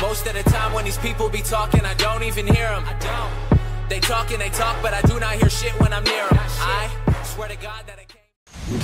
Most of the time when these people be talking, I don't even hear them. They talk and they talk, but I do not hear shit when I'm near them. I swear to God that I can't.